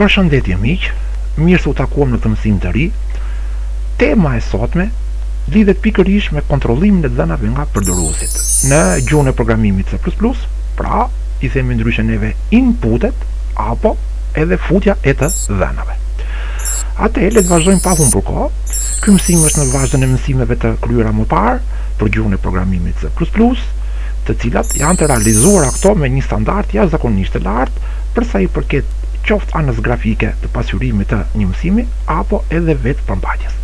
Përshëndetje miq, mirë se u takuam në këtë mësim të ri. Tema e sotme lidhet pikërisht me kontrollimin e dhënave nga përdoruesit. Në gjuhën e programimit C++, pra i themi ndryshe neve inputet apo edhe futja e të dhënave. Atëherë le të vazhdojmë pa humbur kohë. Ky mësim është në vazhdim e mësimeve të kryera më parë për gjuhën e programimit C++, të cilat janë të realizuara këto me një standard jashtëzakonisht të lartë për sa i përket qoftë anës grafike të pasqyrimit të një mësimi apo edhe vetë përmbajtjes.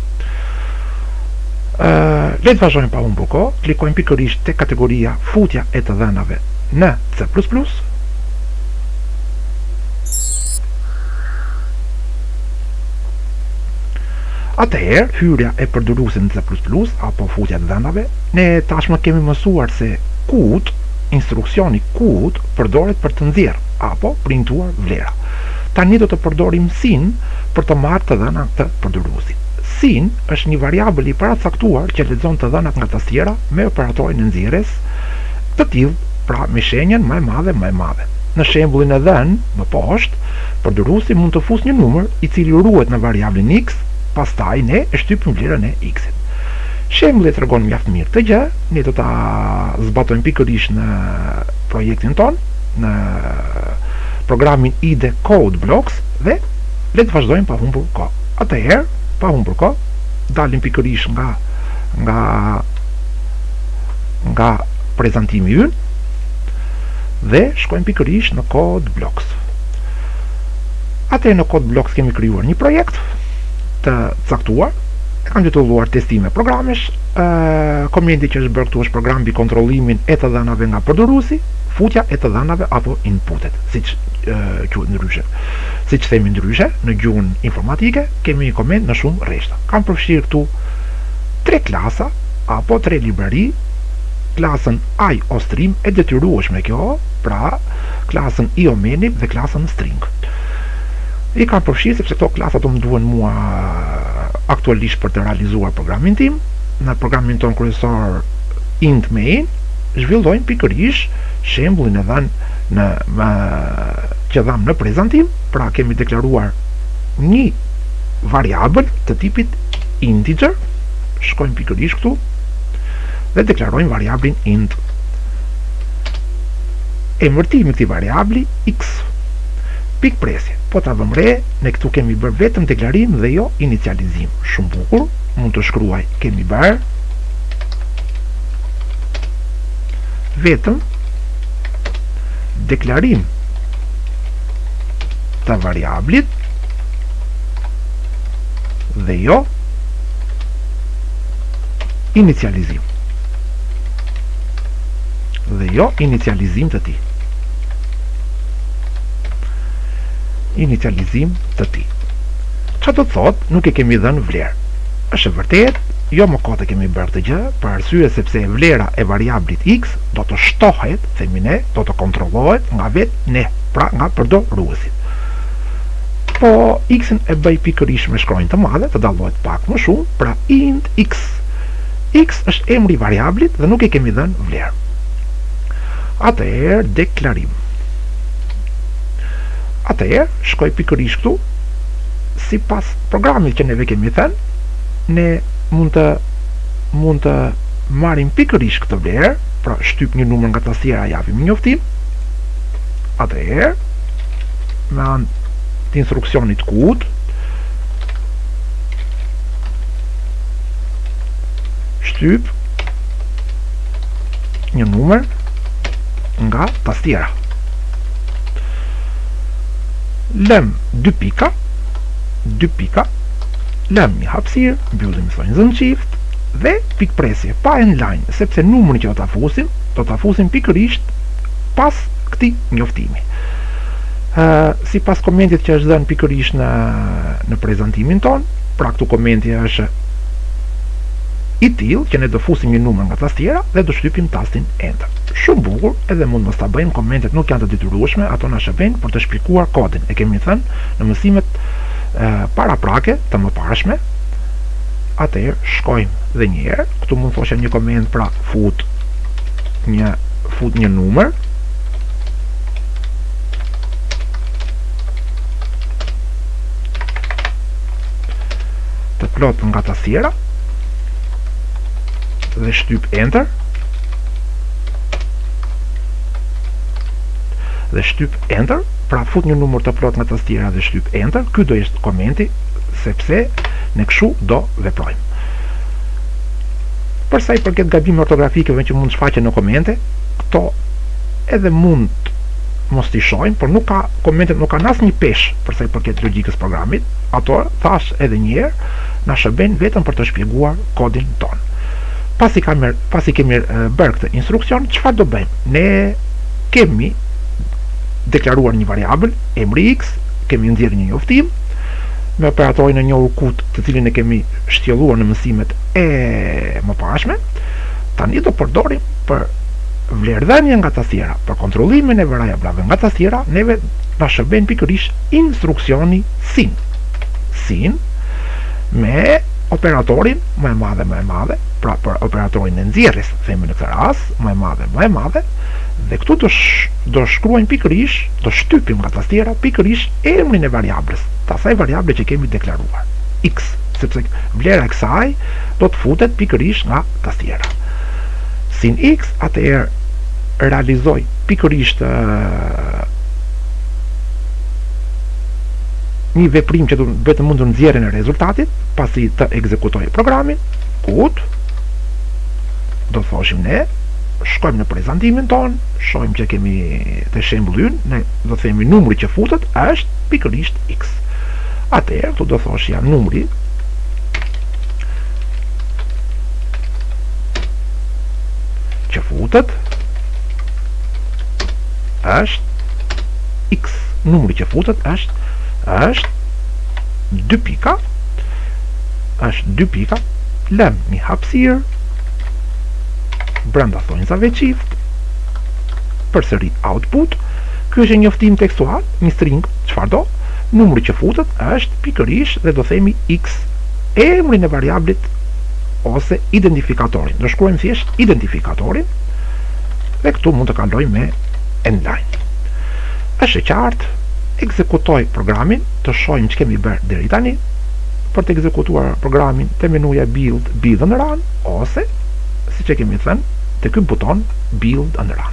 Le të vazhdojmë pa humbur kohë, klikojmë pikërisht te kategoria futja e të dhënave në C++. Atëherë, hyrja e përdoruesit në C++ apo futja e dhënave, ne tashmë kemi mësuar se kut, instruksioni kut përdoret për të nxjerrë apo printuar vlera. Tani do të përdorim sin për të marrë të dhënat të përdoruesit. Sin është një variabël i paracaktuar që lexon të dhënat nga tastiera me operatorin e nxjerrjes të tillë, pra me shenjën më e madhe. Në shembullin e dhënë më poshtë, përdoruesi mund të fusë një numër i cili ruhet në variablin x, pastaj ne e shtypim vlerën e x-it. Shembulli tregon mjaft mirë këtë gjë, ne do ta zbatojmë pikërisht në projektin ton, në programin IDE Code Blocks dhe le të vazhdojmë pa humbur kohë. Atëherë, pa humbur kohë, dalim pikërisht nga prezantimi ynë dhe shkojmë pikërisht në Code Blocks. Atëherë në Code Blocks kemi krijuar një projekt të caktuar. Kam titulluar testime programesh. Komendi që është bërë këtu është program mbi kontrollimin e të dhënave nga përdoruesi, futja e të dhënave apo inputet, siç quhet ndryshe. Siç themi ndryshe, në gjuhën informatike kemi një komend në shumë rreshta. Kam përfshirë këtu 3 klasa apo 3 librari, klasën IOStream e detyrueshme kjo, pra klasën IOMANIP dhe klasën string. I kam përfshirë sepse këto klasa do më duhen mua aktualisht për të realizuar programin tim. Në programin ton kryesor int main zhvillojmë pikërisht shembullin e dhënë që dham në prezantim, pra kemi deklaruar një variabël të tipit integer, shkojmë pikërisht këtu dhe deklarojmë variablin int. Emërtimi i këtij variabli x. Pikpresje. Po ta vëmë re, ne këtu kemi bërë vetëm deklarim dhe jo inicializim. Shumë bukur, mund të shkruaj, kemi bërë vetëm deklarim të variablit dhe jo inicializim. Të tij. Inicializim të tij. Çfarë do të thotë, nuk e kemi dhënë vlerë. Është vërtet, jo më kote kemi bërë këtë gjë, për arsye sepse vlera e variablit x do të shtohet, themi ne, do të kontrollohet nga vetë ne, pra nga përdoruesi. Po x-in e bëj pikërisht me shkronjë të madhe, të dallohet pak më shumë, pra int x. X është emri i variablit dhe nuk e kemi dhënë vlerë. Atëherë deklarim. Atëherë, shkoj pikërisht këtu, sipas programit që neve kemi thënë, ne mund të marrim pikërisht këtë vlerë, pra shtyp një numër nga tastiera, japim një njoftim. Atëherë, me anë të instruksionit kut, shtyp një numër nga tastiera. Lëm 2 pika, lëm një hapësirë, mbyllim thonjzën qift dhe pikpresje pa line, sepse numrin që do ta fusim pikërisht pas këtij njoftimi. Sipas komendit që është dhënë pikërisht në prezantimin ton, pra këtu komendi është i tillë që ne do fusim një numër nga tastiera dhe do shtypim tastin enter. Shumë bukur, edhe mund mos ta bëjmë, komentet nuk janë të detyrueshme, ato na shërbejnë për të shpjeguar kodin. E kemi thënë në mësimet paraprake të mëparshme. Atëherë shkojmë dhe një herë, këtu mund thoshem një komend, pra fut një numër plot nga tastiera dhe shtyp enter pra fut një numër të plot nga tastiera dhe shtyp enter. Ky do ishte komenti, sepse ne kështu do veprojmë. Përsa i përket gabime ortografikeve që mund shfaqen në komente, këto edhe mund mos t'i shohim, por nuk ka komentet, nuk kanë asnjë peshë përsa i përket logjikës programit. Ato thash edhe një herë, na shërben vetëm për të shpjeguar kodin ton. Pasi kemi bërë këtë instruksion, çfarë do bëjmë? Ne kemi deklaruar një variabël, emri x, kemi nxjerrë një njoftim me operatorin e njohur kut, të cilin e kemi shtjelluar në mësimet e mëparshme. Tani do përdorim për vlerëdhënien nga tastiera, për kontrollimin e variablave nga tastiera, neve na shërben pikërisht instruksioni sin me operatorin më e madhe, pra për operatorin e nxjerrjes, themi në këtë rast, më e madhe, dhe këtu do shkruajmë pikërisht, do shtypim nga tastiera pikërisht emrin e variablës, të asaj variable që kemi deklaruar, x, sepse vlera e kësaj do të futet pikërisht nga tastiera. Sin x, atëherë realizoj pikërisht një veprim që vetëm mund të nxjerrën e rezultatit, pasi të ekzekutoj programin, kut, do thoshim ne, shkojmë në prezantimin ton, shohim që kemi të shembull ynë, ne do themi numri që futet është pikërisht x. Atëherë këtu do thoshja numri që futet është x. Numri që futet është 2 pika, lëm një hapësirë brenda thonjzave qift, përsëri output. Ky është një njoftim tekstual, një string, çfarë do, numri që futet është pikërisht dhe do themi x, emrin e variablit ose identifikatorin. Do shkruajmë thjesht identifikatorin dhe këtu mund të kaloj me endline. Është e qartë, ekzekutoj programin, të shohim që kemi bërë deri tani. Për të ekzekutuar programin, te menuja build and run, ose siç e kemi thënë, te ky buton build and run.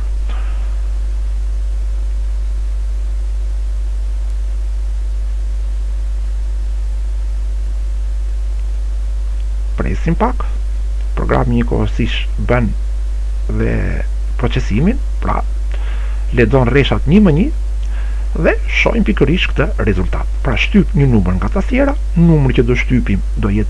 Presim pak, programi njëkohësisht bën dhe procesimin, pra lexon rreshat një më një dhe shohim pikërisht këtë rezultat. Pra shtyp një numër nga tastiera, numri që do shtypim do jetë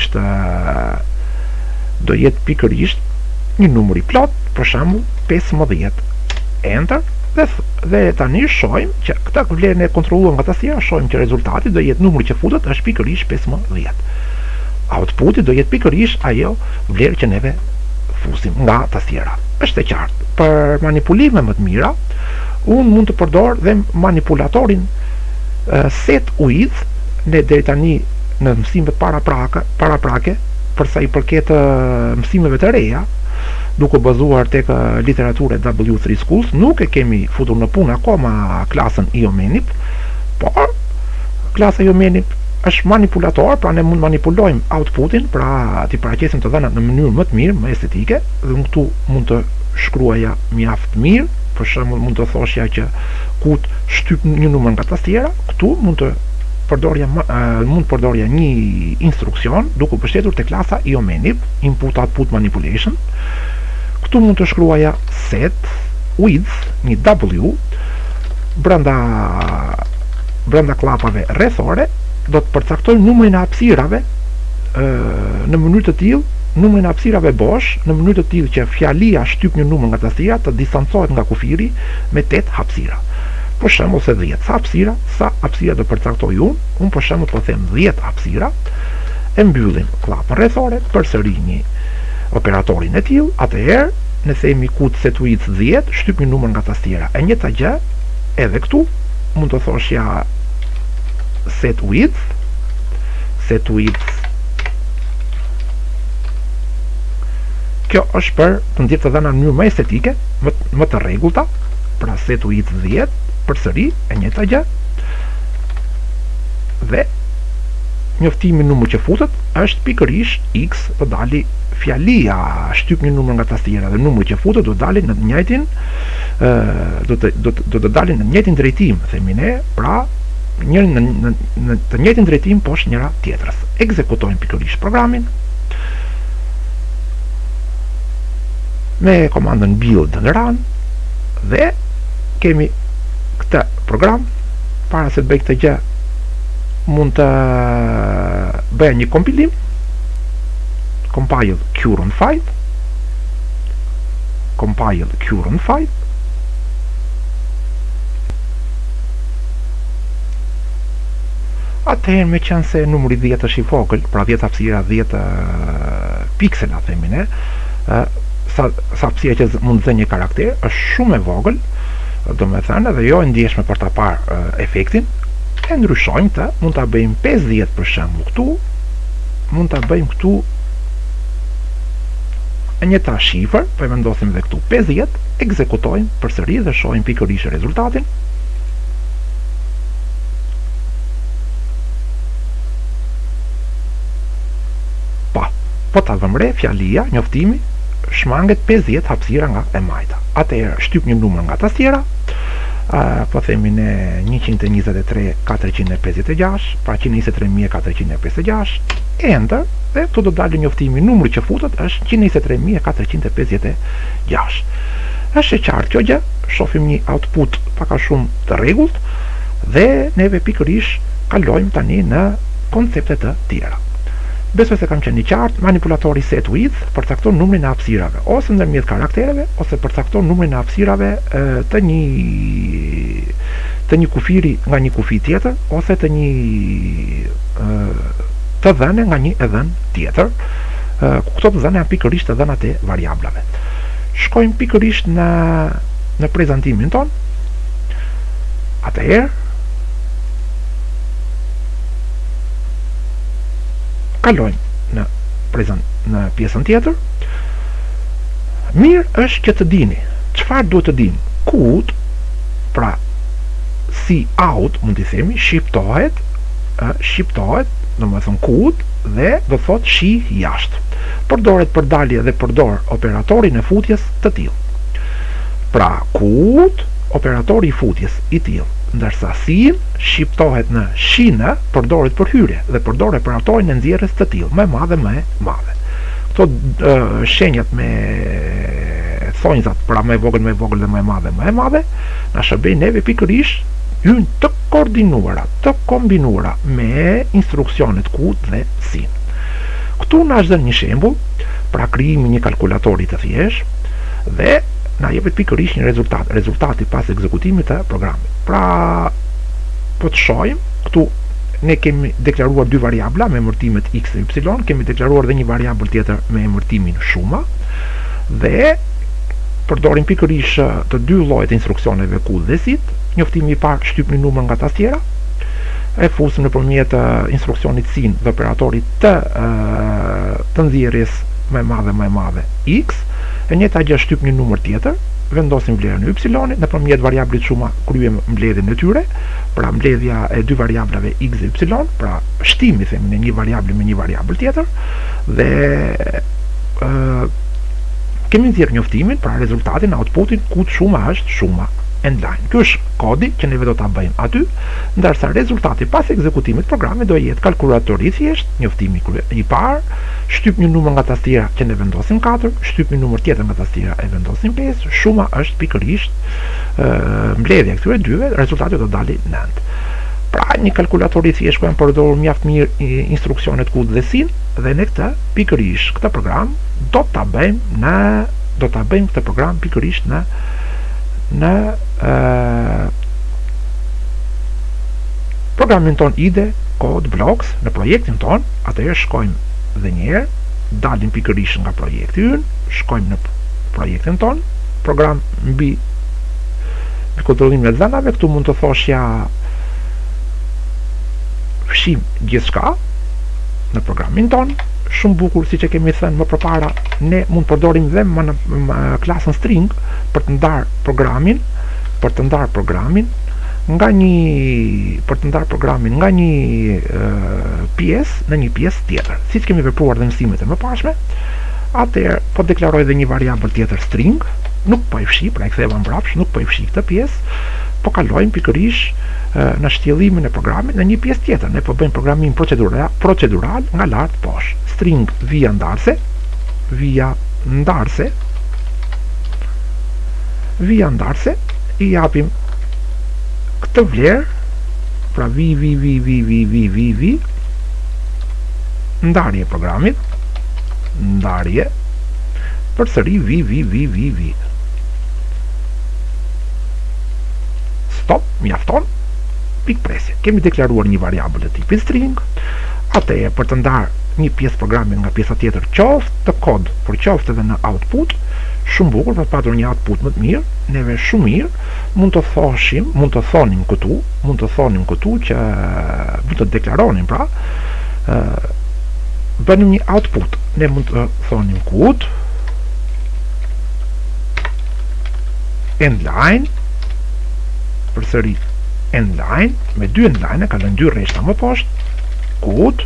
pikërisht një numër i plot, për shembull 15. Enter dhe tani shohim që këtë vlerën e kontrolluar nga tastiera, shohim që rezultati do jetë numri që futet është pikërisht 15. Outputi do jetë pikërisht ajo vlerë që neve fusim nga tastiera. Është e qartë. Për manipulime më të mira, unë mund të përdor dhe manipulatorin set with. Ne deri tani në mësimet paraprake, përsa i përket mësimeve të reja, duke bazuar tek literatura e W3 Schools, nuk e kemi futur në punë akoma klasën IOMENIP, por klasa IOMENIP është manipulator, pra ne mund manipulojmë outputin, pra t'i paraqesim të dhënat në mënyrë më të mirë, më estetike, dhe unë këtu mund të shkruaja mjaft mirë. Për shembull mund të thoshja që kut shtyp një numër nga tastiera, këtu mund përdorja një instruksion duke mbështetur te klasa IOMENIP, input output manipulation. Këtu mund të shkruaja set with një W brenda klapave rrethore, do të përcaktoj numrin e hapësirave në mënyrë të tillë, numrin e hapësirave bosh, në mënyrë të tillë që fjalia shtyp një numër nga tastiera të distancohet nga kufiri me 8 hapësira. Për shembull se 10 sa hapësira do përcaktoj unë për shembull po them 10 hapësira, e mbyllim klapën rrethore, përsëri një operatorin e tillë, atëherë ne themi kut set with 10, shtyp një numër nga tastiera. E njëjta gjë edhe këtu, mund të thoshja set with kjo është për të nxjerrë të dhëna në mënyrë më estetike, më të rregullta, pra set with 10, përsëri e njëjta gjë, dhe njoftimi numër që futet është pikërisht x, do dali fjalia shtyp një numër nga tastiera dhe numri që futet do dalin në të njëjtin do të dalin në të njëjtin drejtim, themi ne, pra në të njëjtin drejtim poshtë njëra tjetrës. Ekzekutojmë pikërisht programin me komandën build në run dhe kemi këtë program. Para se të bëj këtë gjë mund të bëj një kompilim, compile current file, compile current file, atëherë me qenë se numri 10 është i vogël, pra 10 hapësira 10 piksela themi ne, sa hapësira që mund të dhënë një karakter është shumë e vogël, do me thënë edhe jo e ndjeshme për ta parë efektin. E ndryshojmë të, mund ta bëjmë 50 për shembull këtu, mund ta bëjmë këtu e njëjta shifër, po e vendosim edhe këtu 50, ekzekutojmë përsëri dhe shohim pikërisht rezultatin. Po ta vëmë re, fjalia, njoftimi, shmanget 50 hapësira nga e majta. Atëherë shtyp një numër nga tastiera, po themi ne 123.456, pra 123.456, enter, dhe këtu do dalë njoftimi, numri që futet është 123.456. Është e qartë kjo gjë, shohim një output pak a shumë të rregullt dhe neve pikërisht kalojmë tani në koncepte të tjera. Besoj se kam qenë i qartë. Manipulatori set width përcakton numrin e hapësirave, ose ndërmjet karaktereve, ose përcakton numrin e hapësirave të një kufiri nga një kufi tjetër, ose të një të dhëne nga një dhën tjetër. Këto të dhëne janë pikërisht të dhënat e variablave. Shkojmë pikërisht në prezantimin ton. Atëherë kalojmë në pjesën tjetër. Mirë është që të dini çfarë duhet të dimë. Kud, pra si out mund t'i themi, shqiptohet, domethënë kud dhe do thot shi jashtë. Përdoret për dalje dhe përdor operatorin e futjes të tillë. Pra kud, operatori i futjes i tillë, ndërsa sin shqiptohet në shina, përdoret për hyrje dhe përdor operatorin e nxjerrjes të tillë, më madhe më e madhe. Këto shenjat me thonjzat, pra më e vogël dhe më e madhe, na shërbejnë neve pikërisht hyn të koordinuara, të kombinuara me instruksionet kud dhe sin. Këtu na është dhënë një shembull, pra krijimi një kalkulatori të thjeshtë dhe na jepet pikërisht një rezultati pas ekzekutimit të programit. Pra, po të shohim, këtu ne kemi deklaruar dy variabla me emërtimet x dhe y, kemi deklaruar dhe një variabël tjetër me emërtimin shuma, dhe përdorim pikërisht të dy llojet e instruksioneve kud dhe sit. Njoftimi i parë, shtyp një numër nga tastiera, e fusim nëpërmjet instruksionit sin dhe operatorit të nxjerrjes më e madhe x. E njëjta gjë, shtyp një numër tjetër, vendosim vlerën e y-it, nëpërmjet variablit shuma kryejm mbledhjen e tyre, pra mbledhja e dy variablave x dhe y, pra shtimi themi në një variabël me një variabël tjetër, dhe kemi nxjerr njoftimin, pra rezultatin, outputin, kud shuma është shuma endline. Ky është kodi që neve do ta bëjmë aty, ndërsa rezultati pas ekzekutimit programit do jetë kalkulatori i thjeshtë, njoftimi i parë, shtyp një numër nga tastiera që ne vendosim 4, shtyp një numër tjetër nga tastiera e vendosim 5, shuma është pikërisht mbledhja këtyre dyve, rezultati do dalë 9. Pra një kalkulator i thjeshtë ku janë përdorur mjaft mirë instruksionet kud dhe sin, dhe ne pikërisht këtë program do ta bëjmë këtë program pikërisht në programin ton ide code blocks në projektin ton. Atëherë shkojmë dhe njerë, dalim pikërisht nga projekti ynë, shkojmë në projektin ton, program mbi kontrollimin e dhënave. Këtu mund të thoshja fshim gjithçka në programin ton. Shumë bukur, siç e kemi thënë më përpara, ne mund të përdorim dhe klasën string për të ndarë programin, për të ndarë programin nga një pjesë në një pjesë tjetër. Siç kemi vepruar dhe mësimet e mëparshme, atëherë po deklaroj dhe një variabël tjetër string, nuk po i fshi, pra e ktheva mbrapsht, nuk po i fshi këtë pjesë, po kalojmë pikërisht në shtjellimin e programit në një pjesë tjetër. Ne po bëjmë programim procedural nga lart poshtë. String via ndarse, i japim këtë vlerë, pra vi, ndarje programit, ndarje, përsëri vi. Stop, mjafton, pikpresje. Kemi deklaruar një variabël të tipit string, atëherë për të ndarë një pjesë programit nga pjesa tjetër, qoftë të kod, por qoftë edhe në output, shumë bukur për të patur një output më të mirë, neve shumë mirë, mund të thonim këtu që mund të deklaronim, pra, bënim një output, ne mund të thonim kut, endline, përsëri endline, me 2 endline, ka lënë 2 rreshta më poshtë, kut,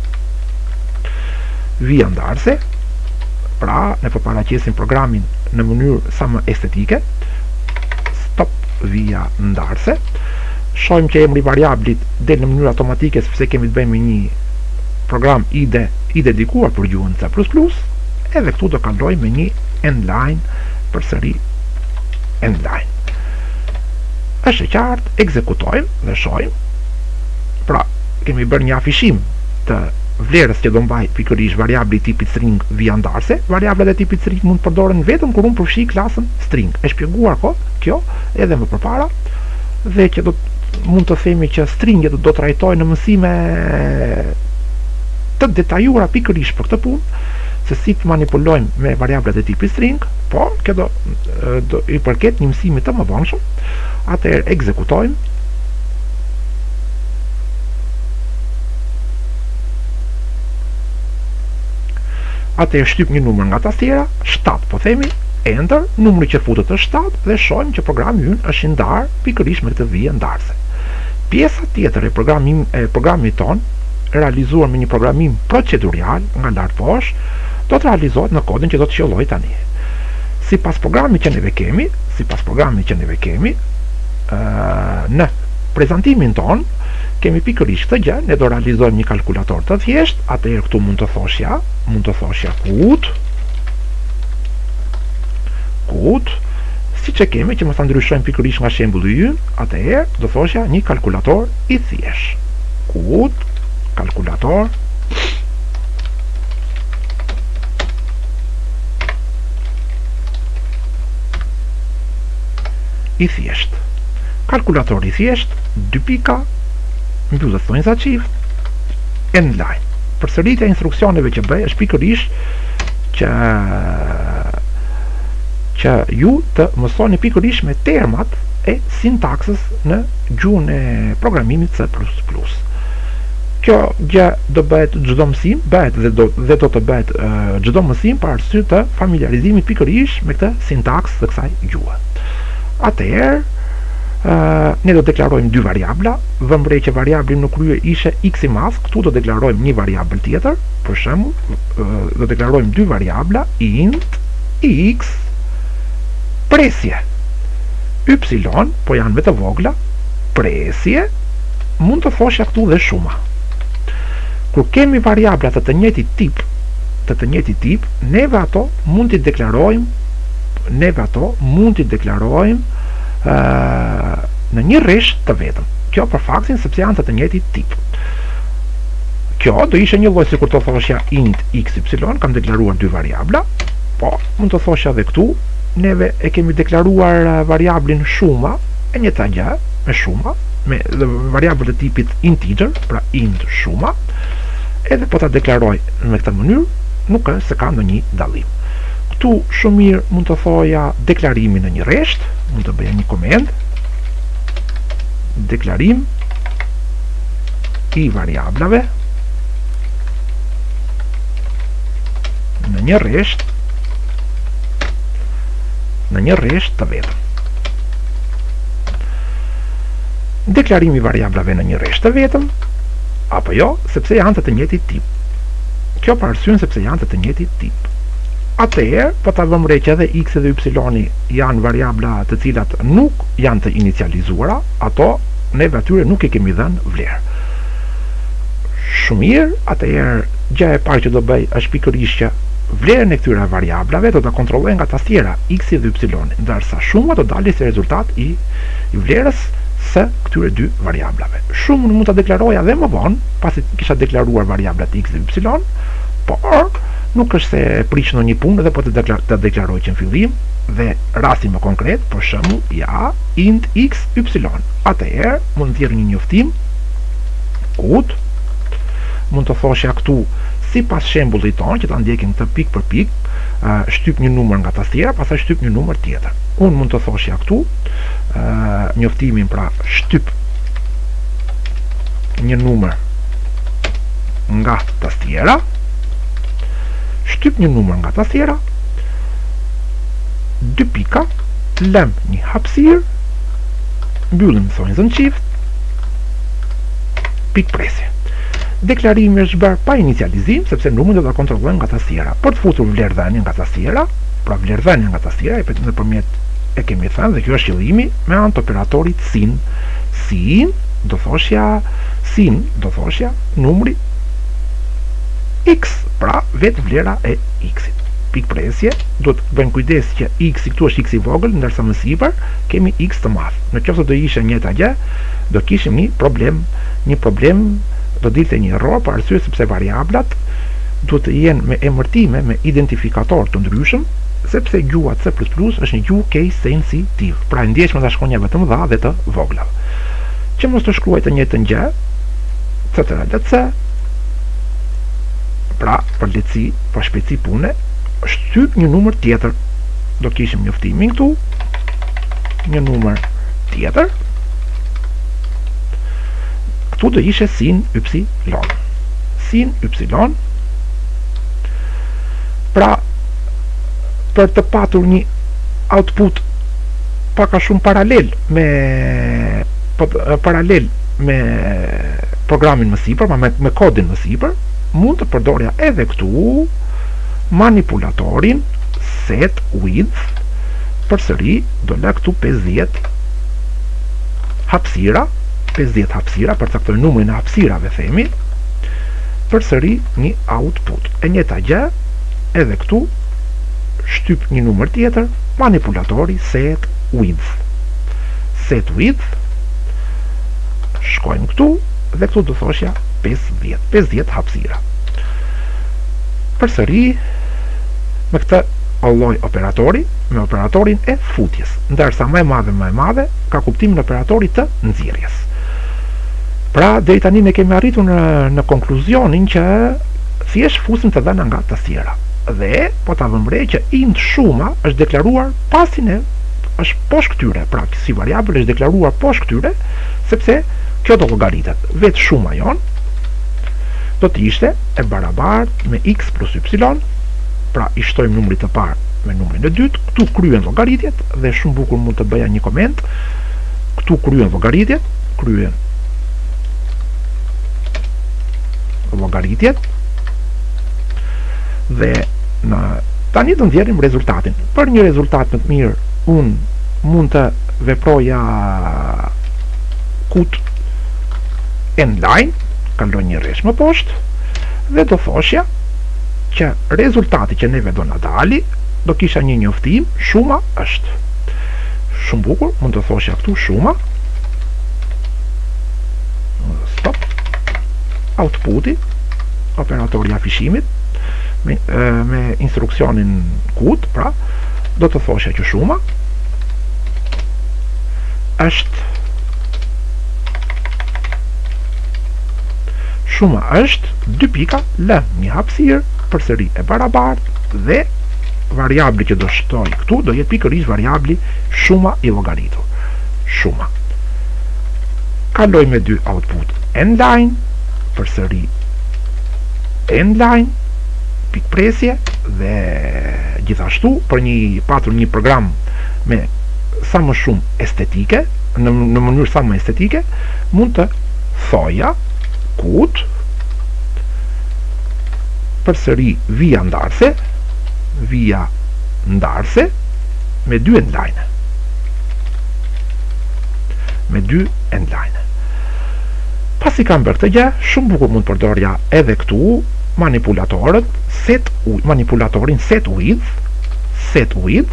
via ndarse, pra ne përparaqesim programin në mënyrë sa më estetike, stop via ndarse, shohim që emri variablit del në mënyrë automatike sepse kemi të bëjmë një program i dedikuar për gjuhën C++, edhe këtu do kaloj me një endline, përsëri endline. Është e qartë, ekzekutojmë dhe shohim, pra kemi bërë një afishim të vlerës që do mbaj pikërisht variabli i tipit string via ndarse. Variablet e tipit string mund të përdoren vetëm kur unë përfshi klasën string. E shpjeguar kjo edhe më përpara, dhe që mund të themi që stringet do trajtojnë në mësime të detajuara pikërisht për këtë punë, se si të manipulojmë me variablet e tipit string, por kjo do i përket një mësimi të mëdhenshëm. Atëherë ekzekutojmë. Atëherë shtyp një numër nga tastiera, 7 po themi, enter, numri që futet është 7 dhe shohim që programi ynë është i ndarë pikërisht me këtë vijë ndarse. Pjesa tjetër e programit ton, realizuar me një programim procedural nga lart poshtë, do të realizohet në kodin që do të qelloj tani. Sipas programit që neve kemi, në prezantimin ton kemi pikërisht këtë gjë, ne do realizojmë një kalkulator të thjeshtë, atëherë këtu mund të thoshja kut, siç e kemi që mos ta ndryshojmë pikërisht nga shembulli ynë, atëherë do thoshja një kalkulator i thjeshtë. Kut, kalkulator i thjeshtë. Kalkulator i thjeshtë, 2 pika, mbyllet thonjza çift, endline. Përsëritja e instruksioneve që bëj është pikërisht që ju të mësoni pikërisht me termat e sintaksës në gjuhën e programimit C++. Kjo gjë do bëhet çdo mësim, dhe do të bëhet çdo mësim për arsye të familjarizimit pikërisht me këtë sintaks të kësaj gjuhë. Atëherë, ne do deklarojmë 2 variabla, vëmrej që variabli në krye ishe x i mas, këtu do deklarojmë një variabl tjetër, për shembull, do deklarojmë 2 variabla, int x, presje, y, po janë me të vogla, presje, mund të thoshja këtu dhe shuma. Kur kemi variabla të të njëjtit tip, neve ato mund t'i deklarojmë në një rresht të vetëm. Kjo për faktin sepse janë të njëjtit tip. Kjo do ishte një lloj sikur të thoshja int xy, kam deklaruar 2 variabla, po mund të thoshja edhe këtu, neve e kemi deklaruar variablin shuma, e njëjta gjë me shuma, me variabël të tipit integer, pra int shuma, edhe po ta deklaroj në këtë mënyrë, nuk është se ka ndonjë dallim. Këtu shumë mirë mund të thoja deklarimi në një rresht, mund të bëja një komend, deklarim i variablave në një rresht të vetëm. deklarimi i variablave në një rreshtë të vetëm, apo jo, sepse janë të njëjtit tip. Kjo për arsyen sepse janë të njëjtit tip. Atëherë, po ta vëmë re që edhe x dhe y janë variabla të cilat nuk janë të inicializuara, ato neve atyre nuk i kemi dhënë vlerë. Shumë mirë, atëherë gjëja e parë që do bëj është pikërisht që vlerën e këtyre variablave do ta kontrolloj nga tastiera x dhe y, ndërsa shuma do dalë si rezultat i vlerës së këtyre dy variablave. Shumën mund ta deklaroj edhe më vonë, pasi kisha deklaruar variablat x dhe y, por nuk është se prish në një punë dhe po të deklaroj që në fillim, dhe rasti më konkret, për shembull, ja int x y. Atëherë mund të thirr një njoftim kut, mund të thoshja këtu sipas shembullit tonë që ta ndjekim këtë pikë për pikë, shtyp një numër nga tastiera, pastaj shtyp një numër tjetër. Unë mund të thoshja këtu njoftimin, pra shtyp një numër nga tastiera, shtyp një numër nga tastiera, dy pika, lëm një hapësirë, mbyllim thonjzën qift, pikë presje. Deklarimi është bërë pa inicializim, sepse numrin do ta kontrollojmë nga tastiera. Për të futur vlerëdhënien nga tastiera, pra vlerëdhënien nga tastiera nëpërmjet e kemi thënë, dhe kjo është qëllimi, me anë të operatorit sin. Sin do thoshja numri x, pra vetë vlera e x-it. Pikë presje, duhet bëjmë kujdes që x këtu është x i vogël, ndërsa më sipër kemi x të madh. Në qoftë se do ishte njëjta gjë, do kishim një problem, do dilte një error, për arsye sepse variablat duhet të jenë me emërtime me identifikator të ndryshëm, sepse gjuha C++ është një gjuhë case sensitive, pra ndjeshme nga shkronja vetëm dha dhe të vogla. Që mos të shkruaj të njëjtën gjë, CTRL-C, pra për lehtësi, për shpejtësi pune, shtyp një numër tjetër. Do kishim njoftimin këtu, një numër tjetër, këtu do ishe sin y. Sin y. Pra, për të patur një output paka shumë paralel me programin më sipër, me kodin më sipër, mund të përdorja edhe këtu manipulatorin set width, përsëri do lë këtu 50 hapësira, për të këtë numrin e hapësirave themi, përsëri një output. E njëjta gjë edhe këtu, shtyp një numër tjetër, manipulatori set width. Set width, shkojmë këtu, dhe këtu do thoshja 50 hapësira. Përsëri me këtë lloj operatori, me operatorin e futjes, ndërsa më e madhe ka kuptimin e operatorit të nxjerrjes. Pra, deri tani ne kemi arritur në konkluzionin që thjesht fusim të dhëna nga tastiera. Dhe po ta vëmë re që int shuma është deklaruar pasi ne është poshtë këtyre, pra si variabël është deklaruar poshtë këtyre, sepse kjo do llogaritet. Vetë shuma jon do të ishte e barabartë me x plus y, pra i shtojmë numrit të parë me numrin e dytë, këtu kryen llogaritjet, dhe shumë bukur mund të bëja një koment, këtu kryen llogaritjet, dhe tani do nxjerrim rezultatin. Për një rezultat më të mirë, unë mund të veproja kut n-line, kaloj një rresh më poshtë, dhe do thoshja që rezultati që neve do na dali, do kisha një njoftim, shuma është. Shumë bukur, mund të thoshja këtu shuma, stop, outputi, operatori afishimit, me instruksionin kut, pra, do të thoshja që shuma është dy pika lë një hapësirë përsëri e barabartë dhe variabli që do shtoj këtu do jetë pikërisht variabli shuma i llogaritur. Shuma. Kaloj me dy output n-line, përsëri n-line, pikpresje, dhe gjithashtu për patur një program me sa më shumë estetike, në mënyrë sa më estetike, mund të thoja kut përsëri via ndarse me dy endline. Pasi kam bërë këtë gjë, shumë bukur mund përdorja edhe këtu manipulatorin set width, set w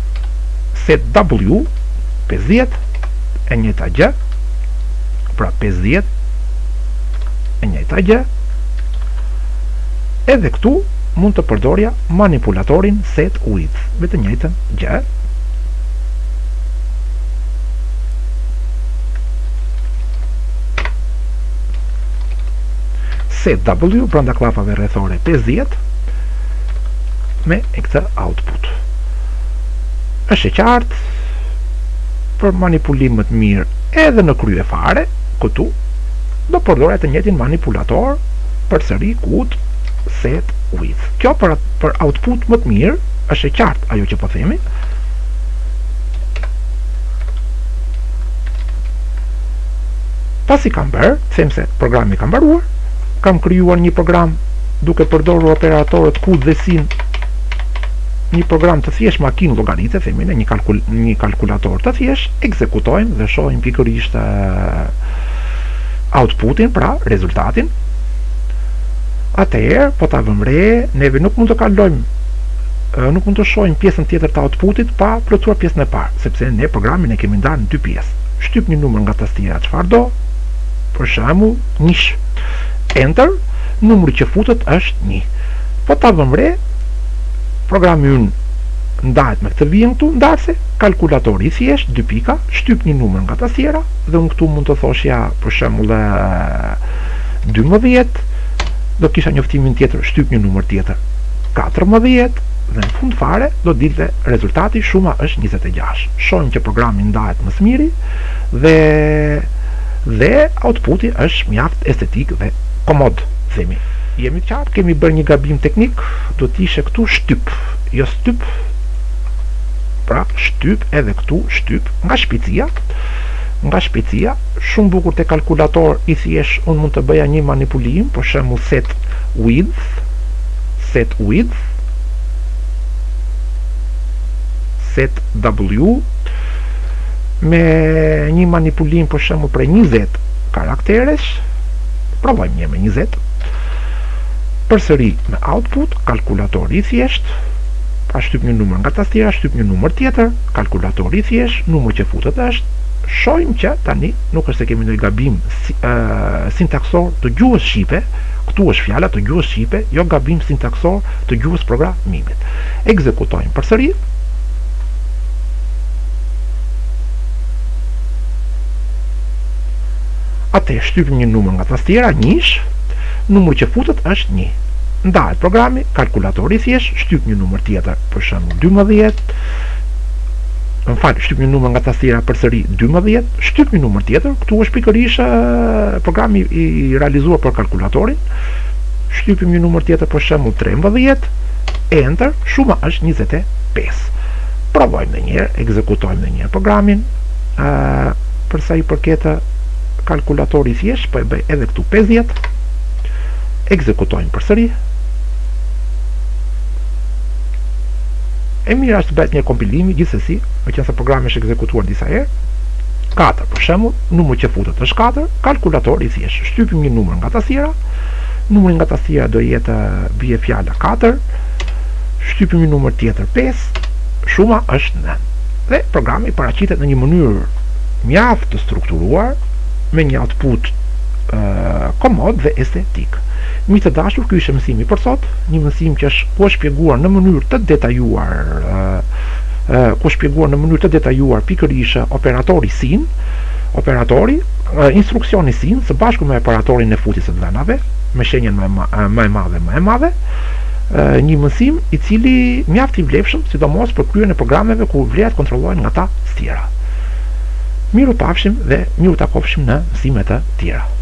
50 e njëjta gjë, pra 50 e njëjta gjë. Edhe këtu mund të përdorja manipulatorin set width me të njëjtën gjë. Set w brenda klafave rrethore 50 me këtë output. Është e qartë, për manipulim më të mirë edhe në krye fare, këtu do përdorja të njëjtin manipulator përsëri kut set width. Kjo për output më të mirë, është e qartë ajo që po themi. Pasi kam bërë, them se programi kam mbaruar, kam krijuar një program duke përdorur operatorët kut dhe sin, një program të thjesht makinë llogaritse, themi ne, një kalkulator të thjesht, ekzekutojmë dhe shohim pikërisht outputin, pra rezultatin. Atëherë, po ta vëmë re, neve nuk mund të kalojmë, nuk mund të shohim pjesën tjetër të outputit pa plotësuar pjesën e parë, sepse ne programin e kemi ndarë në dy pjesë. Shtyp një numër nga tastiera çfarë do, për shembull 1. Enter, numri që futet është 1. Po ta vëmë re, programi ynë ndahet me këtë vijën këtu, ndarse, kalkulatori i thjesht, 2 pika, shtyp një numër nga tastiera, dhe unë këtu mund të thoshja, për shembull 12, do kisha njoftimin tjetër, shtyp një numër tjetër, 14, dhe në fund fare, do dilte rezultati shuma është 26. Shohim që programi ndahet më së miri, dhe outputi është mjaft estetik dhe komod, themi. Jemi të qartë, kemi bërë një gabim teknik, do t'ishe këtu shtyp, jo styp, pra shtyp edhe këtu shtyp, nga shpejtësia, shumë bukur te kalkulator i thjesht unë mund të bëja një manipulim, për shembull set width, set w, me një manipulim për shembull për 20 karakteresh, provojmë një me 20, përsëri me output, kalkulatori i thjesht, pra shtyp një numër nga tastiera, shtyp një numër tjetër, kalkulatori i thjesht, numri që futet është, shohim që tani nuk është se kemi ndonjë gabim sintaksor të gjuhës shqipe, këtu është fjala të gjuhës shqipe, jo gabim sintaksor të gjuhës programimit. Ekzekutojmë përsëri. Atë shtypim një numër nga tastiera, 1, numri që futet është 1. Ndahet programi, kalkulatori thjesht, shtyp një numër tjetër, për shembull 12, shtyp një numër nga tastiera përsëri 12, shtyp një numër tjetër, këtu është pikërisht programi i realizuar për kalkulatorin, shtypim një numër tjetër për shembull 13, enter, shuma është 25. Provojmë edhe një herë, ekzekutojmë edhe një herë programin, për sa i përket kalkulatori thjesht, po e bëj edhe këtu 50, ekzekutojmë përsëri. E mira është bëhet një kompilimi, gjithsesi, meqense programi është ekzekutuar disa herë. 4, për shembull, numri që futet është 4, kalkulatori thjesht, shtypim një numër nga tastiera, numri nga tastiera do jetë bie fjala 4, shtypim një numër tjetër 5, shuma është 9. Dhe programi paraqitet në një mënyrë mjaft të strukturuar, me një output komod dhe estetik. Miq të dashur, ky ishte mësimi për sot, një mësim që është shpjeguar në mënyrë të detajuar, pikërisht operatori sin, instruksioni sin së bashku me operatorin e futjes së dhënave, me shenjën më e madhe, një mësim i cili mjaft i vlefshëm, sidomos për kryen e programeve ku vlerat kontrollohen nga ta tjera. Miru pafshim dhe miru takofshim në mësimet të tjera.